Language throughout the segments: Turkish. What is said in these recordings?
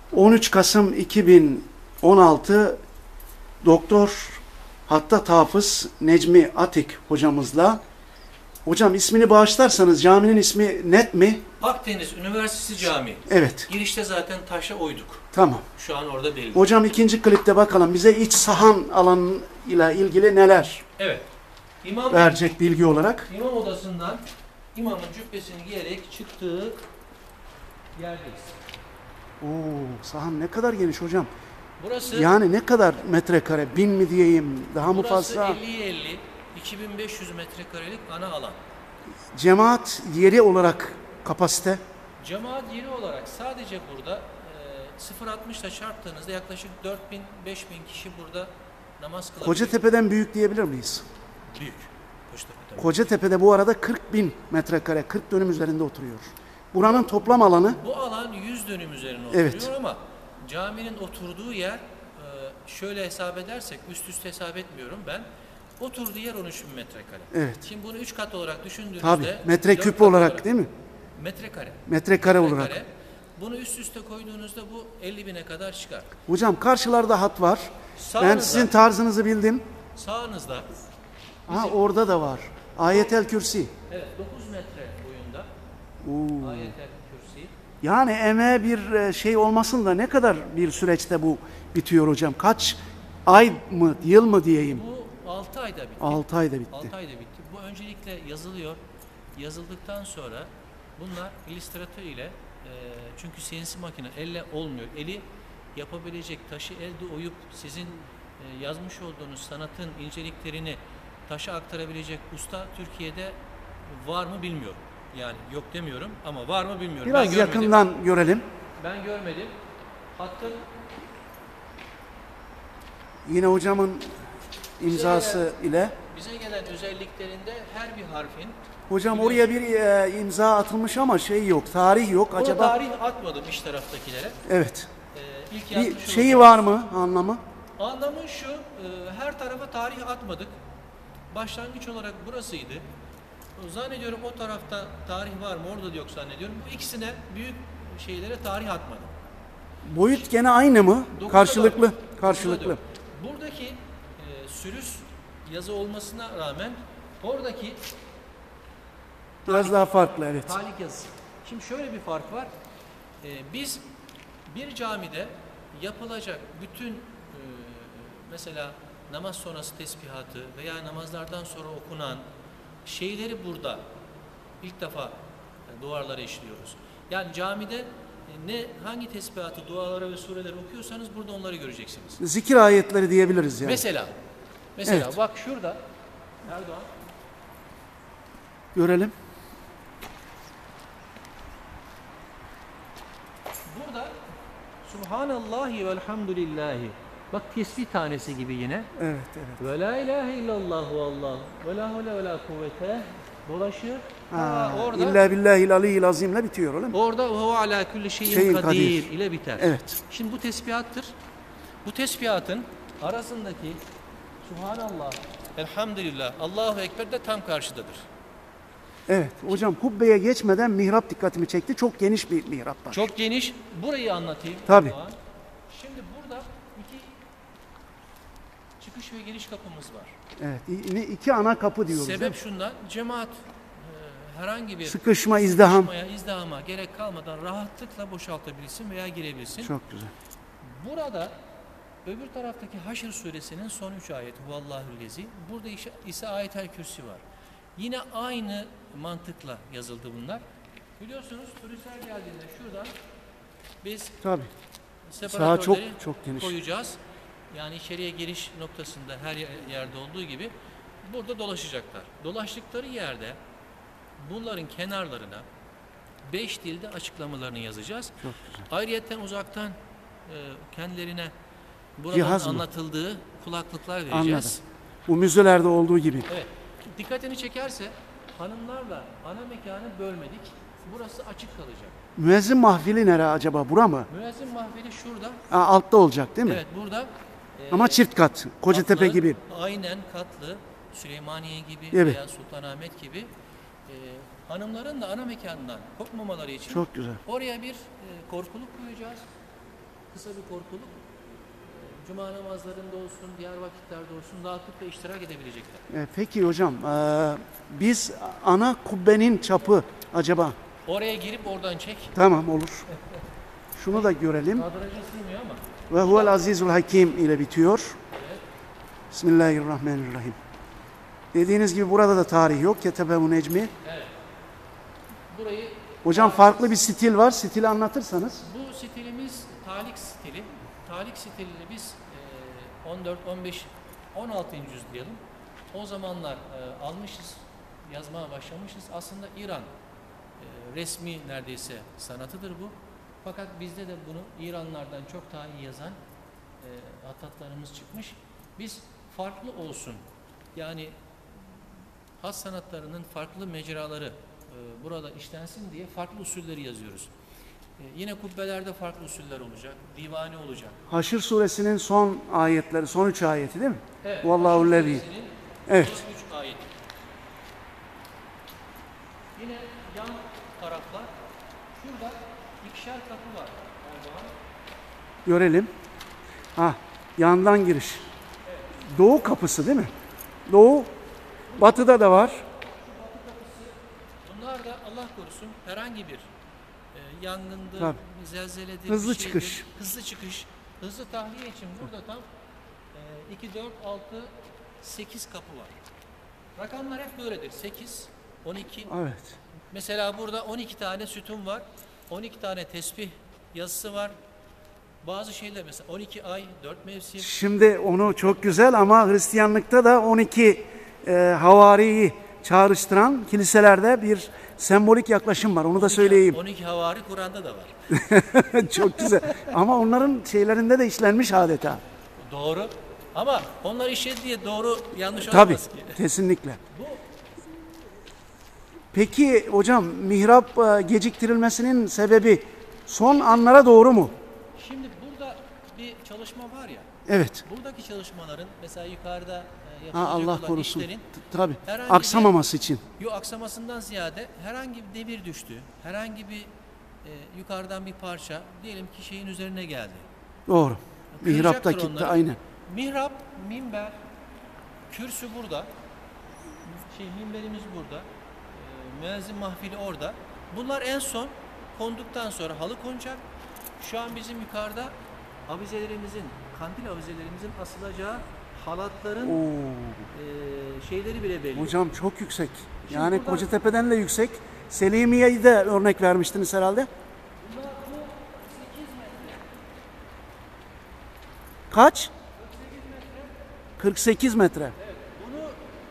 13 Kasım 2016 Doktor Hattat Hafız Necmi Atik hocamızla. Hocam ismini bağışlarsanız caminin ismi net mi? Akdeniz Üniversitesi Camii. Evet. Girişte zaten taşa oyduk. Tamam. Şu an orada belli. Hocam ikinci klipte bakalım bize iç sahan alanıyla ilgili neler Evet. verecek bilgi olarak. İmam odasından imamın cübbesini giyerek çıktığı yerdeyiz. Oo, sahan ne kadar geniş hocam. Burası Yani ne kadar metrekare? 1000 mi diyeyim? Daha mı fazla? 50'ye 50, 2500 metrekarelik ana alan. Cemaat yeri olarak kapasite? Cemaat yeri olarak sadece burada 0.60 ile çarptığınızda yaklaşık 4000-5000 kişi burada namaz kılabilir. Kocatepe'den büyük diyebilir miyiz? Büyük. Kocatepe'den. Kocatepe'de bu arada 40.000 metrekare, 40 dönüm üzerinde oturuyor. Buranın toplam alanı? Bu alan 100 dönüm üzerine oturuyor, evet, ama caminin oturduğu yer şöyle hesap edersek, üst üste hesap etmiyorum ben. Oturduğu yer 13.000 metrekare. Evet. Şimdi bunu 3 kat olarak düşündüğünüzde... Tabii, metreküp olarak değil mi? Metrekare. Metrekare olarak. Bunu üst üste koyduğunuzda bu 50.000'e kadar çıkar. Hocam karşılarda hat var. Sağınızda, ben sizin tarzınızı bildim. Sağınızda. Ha, orada da var. Ayetel Kürsi. Evet, 9 metre boyunda. Oo. Ayetel Kürsi. Yani emeğe bir şey olmasın da ne kadar bir süreçte bu bitiyor hocam? Kaç ay mı, yıl mı diyeyim? Bu 6 ayda bitti. 6 ayda bitti. 6 ayda bitti. Bu öncelikle yazılıyor. Yazıldıktan sonra bunlar illüstratör ile çünkü CNC makine elle olmuyor. Eli yapabilecek, taşı elde oyup sizin yazmış olduğunuz sanatın inceliklerini taşa aktarabilecek usta Türkiye'de var mı bilmiyorum. Yani yok demiyorum ama var mı bilmiyorum. Biraz yakından görelim. Ben görmedim. Hattın yine hocamın imzası ile. Bize gelen özelliklerinde her bir harfin... Hocam oraya bir imza atılmış ama şey yok, tarih yok. Ona acaba tarih atmadım iç taraftakilere. Evet. İlk Bir şeyi var mı anlamı? Anlamı şu, her tarafa tarih atmadık. Başlangıç olarak burasıydı. Zannediyorum o tarafta tarih var mı, orada da yok zannediyorum. Bu ikisine, büyük şeylere tarih atmadım. Boyut gene aynı mı? Karşılıklı. Karşılıklı. Buradaki sürüs yazı olmasına rağmen oradaki biraz daha farklı, evet. talik yazısı. Şimdi şöyle bir fark var. Biz bir camide yapılacak bütün mesela namaz sonrası tesbihatı veya namazlardan sonra okunan şeyleri burada ilk defa duvarlara işliyoruz. Yani camide hangi tesbihatı, duaları ve sureleri okuyorsanız burada onları göreceksiniz. Zikir ayetleri diyebiliriz yani. Mesela evet, bak şurada Erdoğan. Görelim. Burada Subhanallahi velhamdülillahi. Bak tesbih tanesi gibi yine. Evet, evet. Ve la ilahe illallah vallah ve la havle ve la kuvvete dolaşır. Orada İlla billahil aliyyil azimle bitiyor öyle mi? Orada ve huve ala kulli şeyin kadir ile biter. Evet. Şimdi bu tesbihattır. Bu tesbihatın arasındaki Subhanallah, Elhamdülillah, Allahu Ekber de tam karşıdadır. Evet. Hocam kubbeye geçmeden mihrap dikkatimi çekti. Çok geniş bir mihrap var. Çok geniş. Burayı anlatayım. Tabii. Şimdi burada iki çıkış ve giriş kapımız var. Evet. İki ana kapı diyoruz. Sebep şundan, cemaat herhangi bir sıkışmaya, izdihama gerek kalmadan rahatlıkla boşaltabilsin veya girebilsin. Çok güzel. Burada öbür taraftaki Haşr suresinin son 3 ayeti Huvallahüllezi. Burada ise Ayetel Kürsi var. Yine aynı mantıkla yazıldı bunlar. Biliyorsunuz turistler geldiğinde şuradan biz separatörleri çok geniş koyacağız. Yani içeriye giriş noktasında her yerde olduğu gibi burada dolaşacaklar. Dolaştıkları yerde bunların kenarlarına 5 dilde açıklamalarını yazacağız. Çok güzel. Ayrıyeten uzaktan kendilerine buradan anlatıldığı kulaklıklar vereceğiz. Anladım. Bu müzelerde olduğu gibi. Evet. Dikkatini çekerse hanımlarla ana mekanı bölmedik. Burası açık kalacak. Müezzin mahfili nere acaba? Bura mı? Müezzin mahfili şurada. Altta olacak değil mi? Evet, burada. Ama çift kat. Kocatepe katlı, gibi. Aynen katlı. Süleymaniye gibi evet, veya Sultanahmet gibi. Hanımların da ana mekanından kopmamaları için çok güzel. Oraya bir korkuluk koyacağız. kısa bir korkuluk. Cuma namazlarında olsun, diğer vakitlerde olsun rahatlıkla iştirak edebilecekler. Peki hocam, biz ana kubbenin çapı acaba? Oraya girip oradan çek. Tamam, olur. Şunu da görelim. Kadraja sığmıyor ama. Ve huvel azizul hakim ile bitiyor. Evet. Bismillahirrahmanirrahim. Dediğiniz gibi burada da tarih yok. Ketebehu necmi. Evet. Burayı Hocam farklı bir stil var. Stili anlatırsanız. bu stilimiz talik stili. Talik stilini biz 14, 15, 16. yüzyılın o zamanlar almışız, yazmaya başlamışız. Aslında İran resmi neredeyse sanatıdır bu. Fakat bizde de bunu İranlardan çok daha iyi yazan hattatlarımız çıkmış. Biz farklı olsun, yani has sanatlarının farklı mecraları burada işlensin diye farklı usulleri yazıyoruz. Yine kubbelerde farklı usuller olacak, divane olacak. Haşr suresinin son ayetleri, son 3 ayeti değil mi? Evet. Vallahu Haşr lezi. suresinin Evet. son 3 ayet. Yine yan taraflar, şurada ikişer kapı var. Görelim. Yandan giriş. Doğu kapısı değil mi? Doğu. Batıda da var. Bunlar da Allah korusun herhangi bir yangındır, Tabii. zelzeledir, Hızlı bir şeydir, çıkış. hızlı çıkış, hızlı tahliye için burada tam 2, 4, 6, 8 kapı var. Rakamlar hep böyledir. 8, 12. Evet. Mesela burada 12 tane sütun var. 12 tane tesbih yazısı var. Bazı şeyler mesela 12 ay, 4 mevsim. Şimdi onu çok güzel ama Hristiyanlıkta da 12 havariyi çağrıştıran kiliselerde bir sembolik yaklaşım var. Onu da söyleyeyim. 12 havari Kur'an'da da var. Çok güzel. Ama onların şeylerinde de işlenmiş adeta. Doğru. Ama onlar işledi diye doğru yanlış Tabii. olmaz ki. Kesinlikle. Peki hocam mihrap geciktirilmesinin sebebi son anlara doğru mu? Şimdi burada bir çalışma var ya. Evet. Buradaki çalışmaların mesela yukarıda yapılacak Allah olan korusun. işlerin Tabii. herhangi Aksamaması için. aksamasından ziyade herhangi bir demir düştü. Herhangi bir yukarıdan bir parça diyelim ki şeyin üzerine geldi. Doğru. Mihrap da Kıracaktır gitti onları. aynen. Mihrap, minber, kürsü burada. Minberimiz burada. Müezzin mahfili orada. Bunlar en son konduktan sonra halı konacak. Şu an bizim yukarıda avizelerimizin, kandil avizelerimizin asılacağı halatların şeyleri bile belli. Hocam çok yüksek. Şimdi Yani burada- Kocatepe'den de yüksek. Selimiye'yi de örnek vermiştiniz herhalde. Bunlar bu 8 metre. Kaç? 48 metre. Evet, bunu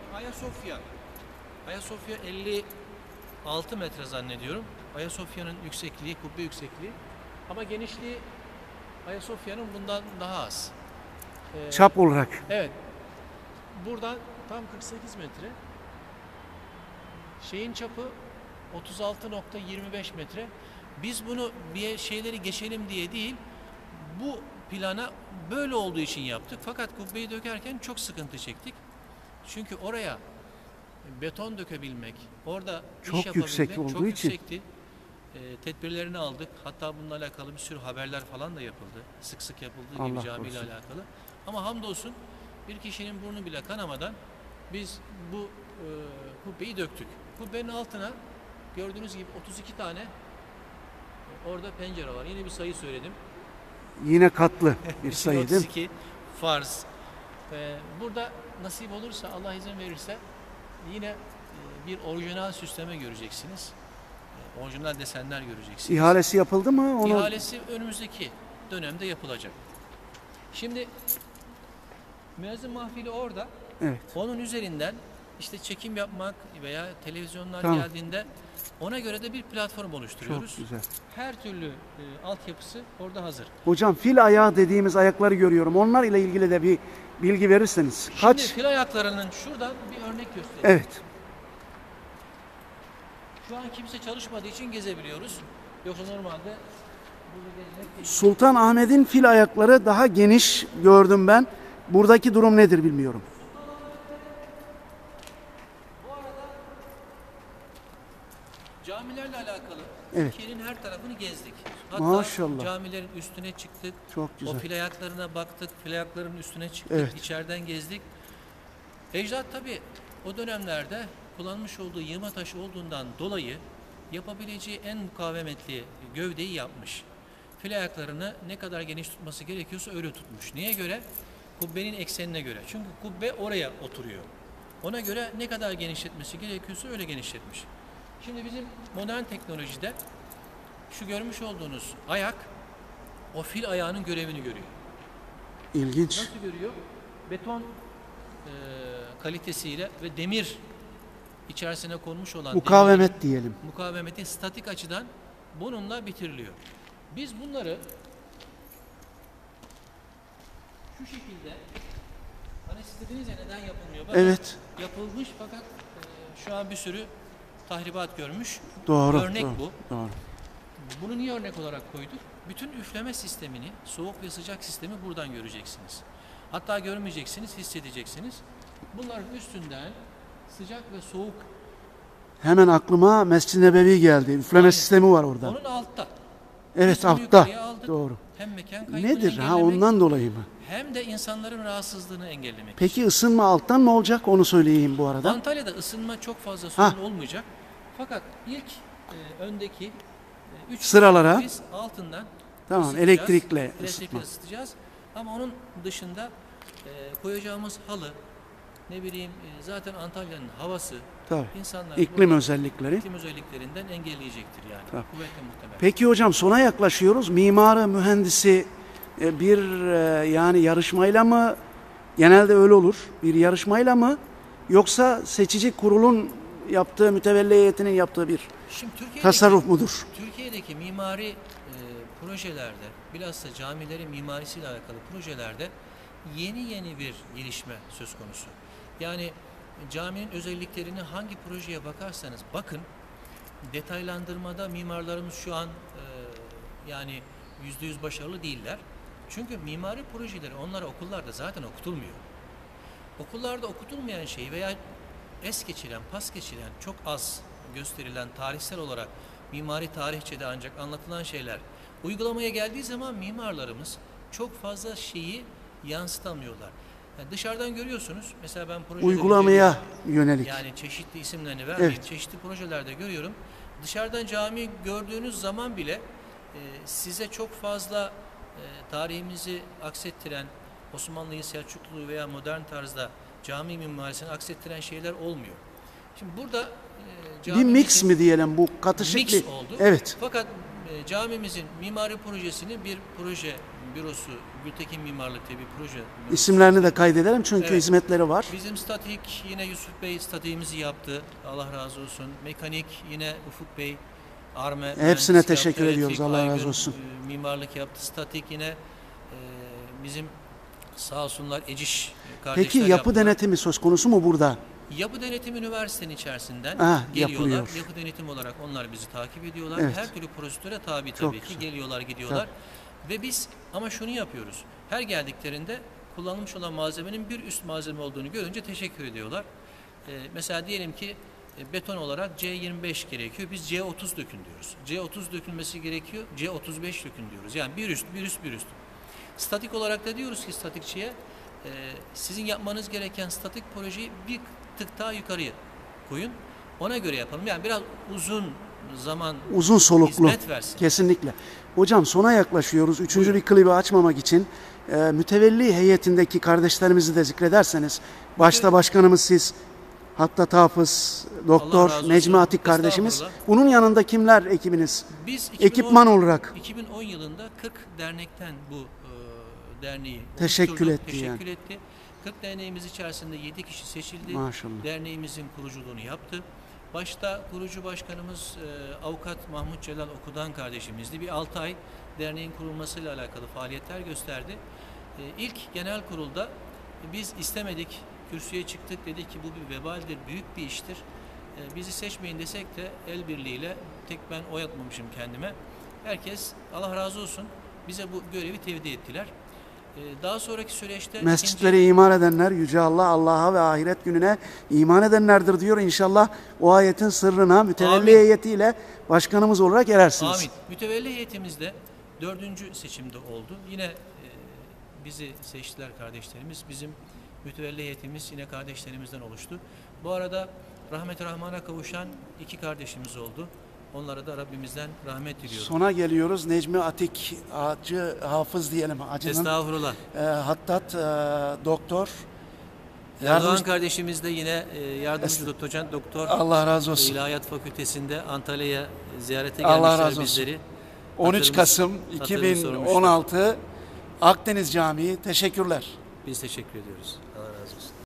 Ayasofya 56 metre zannediyorum. Ayasofya'nın yüksekliği, kubbe yüksekliği. Ama genişliği Ayasofya'nın bundan daha az. Çap olarak. Evet. Buradan tam 48 metre. Şeyin çapı 36,25 metre. Biz bunu bir şeyleri geçelim diye değil, bu plana böyle olduğu için yaptık. Fakat kubbeyi dökerken çok sıkıntı çektik. Çünkü oraya beton dökebilmek, orada Çok iş yapabilmek yüksek olduğu çok için. yüksekti. Tedbirlerini aldık. Hatta bununla alakalı bir sürü haberler falan da yapıldı. Sık sık yapıldığı gibi Allah camiyle korusun. alakalı. Ama hamdolsun bir kişinin burnu bile kanamadan biz bu kubbeyi döktük. Kubbenin altına gördüğünüz gibi 32 tane orada pencere var. Yine bir sayı söyledim. Yine katlı bir sayı değil mi? 32 farz. Burada nasip olursa, Allah izin verirse yine bir orijinal süsleme göreceksiniz. Orijinal desenler göreceksiniz. İhalesi yapıldı mı? Onu... İhalesi önümüzdeki dönemde yapılacak. Şimdi müezzin mahfili orada. Evet. Onun üzerinden işte çekim yapmak veya televizyonlar Tamam. geldiğinde ona göre de bir platform oluşturuyoruz. Çok güzel. Her türlü altyapısı orada hazır. Hocam fil ayağı dediğimiz ayakları görüyorum. Onlar ile ilgili de bir bilgi verirseniz. Kaç? Şimdi fil ayaklarının şuradan bir örnek göstereyim. Evet. Şu an kimse çalışmadığı için gezebiliyoruz. Yoksa normalde burada gezmek değil. Sultan Ahmet'in fil ayakları daha geniş gördüm ben. Buradaki durum nedir bilmiyorum. Bu arada camilerle alakalı Evet. Türkiye'nin her tarafını gezdik. Hatta Maşallah. camilerin üstüne çıktık. Çok güzel. O fil ayaklarına baktık. Fil ayaklarının üstüne çıktık. Evet. İçeriden gezdik. Ecdat tabii o dönemlerde kullanmış olduğu yığma taşı olduğundan dolayı yapabileceği en mukavemetli gövdeyi yapmış. Fil ayaklarını ne kadar geniş tutması gerekiyorsa öyle tutmuş. Neye göre? Kubbenin eksenine göre. Çünkü kubbe oraya oturuyor. Ona göre ne kadar genişletmesi gerekiyorsa öyle genişletmiş. Şimdi bizim modern teknolojide şu görmüş olduğunuz ayak o fil ayağının görevini görüyor. İlginç. Nasıl görüyor? Beton kalitesiyle ve demir içerisine konmuş olan Mukavemet diyelim. mukavemeti statik açıdan bununla bitiriliyor. Biz bunları şu şekilde hani siz dediniz ya neden yapılmıyor? Bakın, Evet. yapılmış fakat şu an bir sürü tahribat görmüş. Doğru. Örnek doğru, bu. Doğru. Bunu niye örnek olarak koyduk? Bütün üfleme sistemini, soğuk ve sıcak sistemi buradan göreceksiniz. Hatta görmeyeceksiniz, hissedeceksiniz. Bunların üstünden sıcak ve soğuk. Hemen aklıma Mescid-i Nebevi geldi. Üfleme Aynen. sistemi var orada. Onun altta. Evet, Biz bunu altta. yukarıya aldık. Doğru. Hem mekan kaybını Nedir? Ha, engellemek, ondan dolayı mı? hem de insanların rahatsızlığını engellemek. Peki ısınma alttan mı olacak? Onu söyleyeyim bu arada. Antalya'da ısınma çok fazla sorun olmayacak. Fakat ilk öndeki 3 Sıralara. biz altından Tamam, ısıtacağız, elektrikle ısıtma. ısıtacağız. Ama onun dışında koyacağımız halı, ne bileyim zaten Antalya'nın havası, Tabii. insanlar İklim özellikleri. iklim özelliklerinden engelleyecektir yani. Tabii. Kuvvetle muhtemel. Peki hocam, sona yaklaşıyoruz. Mimarı, mühendisi bir yani yarışmayla mı, genelde öyle olur, bir yarışmayla mı, yoksa seçici kurulun yaptığı, mütevelli heyetinin yaptığı bir Şimdi tasarruf mudur? Türkiye'deki mimari projelerde, bilhassa camilerin mimarisiyle alakalı projelerde yeni bir gelişme söz konusu. Yani caminin özelliklerini hangi projeye bakarsanız bakın, detaylandırmada mimarlarımız şu an yani %100 başarılı değiller. Çünkü mimari projeleri onlara okullarda zaten okutulmuyor. Okullarda okutulmayan şey veya es geçilen, pas geçilen, çok az gösterilen tarihsel olarak mimari tarihçede ancak anlatılan şeyler uygulamaya geldiği zaman mimarlarımız çok fazla şeyi yansıtamıyorlar. Yani dışarıdan görüyorsunuz. Mesela ben projeleri Uygulamaya yönelik. yani çeşitli isimlerini vermeyeyim. Evet. Çeşitli projelerde görüyorum. Dışarıdan cami gördüğünüz zaman bile size çok fazla tarihimizi aksettiren, Osmanlı'yı, Selçuklu'yu veya modern tarzda cami mimarisini aksettiren şeyler olmuyor. Şimdi burada Bir mix mi diyelim, bu katışık mix bir. oldu. Evet. Fakat camimizin mimari projesini bir proje bürosu, Gültekin Mimarlık diye bir proje bürosu. İsimlerini de kaydedelim çünkü Evet. hizmetleri var. Bizim statik yine Yusuf Bey statiğimizi yaptı. Allah razı olsun. Mekanik yine Ufuk Bey. Arme Hepsine mühendislik teşekkür yaptı. ediyoruz. Elektrik, Allah razı Aygün, olsun. Mimarlık yaptı. Statik yine bizim sağ olsunlar Eciş kardeşler Peki yapı yaptılar. denetimi söz konusu mu burada? Yapı denetimi üniversitenin içerisinden Yapılıyor. geliyorlar. Yapı denetim olarak onlar bizi takip ediyorlar. Evet. Her türlü prosedüre tabi Çok tabii ki. güzel. Geliyorlar, gidiyorlar. Ve biz ama şunu yapıyoruz. Her geldiklerinde kullanılmış olan malzemenin bir üst malzeme olduğunu görünce teşekkür ediyorlar. Mesela diyelim ki beton olarak C25 gerekiyor. Biz C30 dökün diyoruz. C30 dökülmesi gerekiyor. C35 dökün diyoruz. Yani bir üst. Statik olarak da diyoruz ki statikçiye sizin yapmanız gereken statik projeyi bir tık daha yukarıya koyun. Ona göre yapalım. Yani biraz uzun zaman Uzun soluklu. hizmet versin. Kesinlikle. Hocam sona yaklaşıyoruz. Üçüncü bir klibi açmamak için mütevelli heyetindeki kardeşlerimizi de zikrederseniz, başta başkanımız siz, Hattat Hafız, Allah Doktor razı olsun. Necmi Atik kardeşimiz. Estağfurullah. Bunun yanında kimler ekibiniz? Biz Ekipman olarak. 2010 yılında 40 dernekten bu derneği Teşekkür oluşturduk. etti Teşekkür yani. etti. 40 derneğimiz içerisinde 7 kişi seçildi. Maşallah. Derneğimizin kuruculuğunu yaptı. Başta kurucu başkanımız avukat Mahmut Celal Okudan kardeşimizdi. Bir 6 ay derneğin kurulmasıyla alakalı faaliyetler gösterdi. İlk genel kurulda biz istemedik, kürsüye çıktık, dedik ki bu bir vebaldir, büyük bir iştir. Bizi seçmeyin desek de el birliğiyle, tek ben oy atmamışım kendime. Herkes Allah razı olsun bize bu görevi tevdi ettiler. Daha sonraki süreçte Mescitleri imar edenler Yüce Allah, Allah'a ve ahiret gününe iman edenlerdir diyor. İnşallah o ayetin sırrına mütevelli Amin. heyetiyle başkanımız olarak erersiniz. Amin. Mütevelli heyetimizde 4. seçimde oldu. Yine bizi seçtiler kardeşlerimiz. Bizim mütevelli heyetimiz yine kardeşlerimizden oluştu. Bu arada rahmet-i rahmana kavuşan 2 kardeşimiz oldu. Onlara da Rabbimizden rahmet diliyorum. Sona geliyoruz. Necmi Atik, Hacı Hafız diyelim. Hacının, Estağfurullah. Hattat, doktor. Erdoğan kardeşimiz de yine yardımcı doktor. Allah razı olsun. İlahiyat Fakültesi'nde Antalya'ya ziyarete Allah gelmişler razı olsun. bizleri. 13 Kasım hatırımız 2016 Akdeniz Camii. Teşekkürler. Biz teşekkür ediyoruz. Allah razı olsun.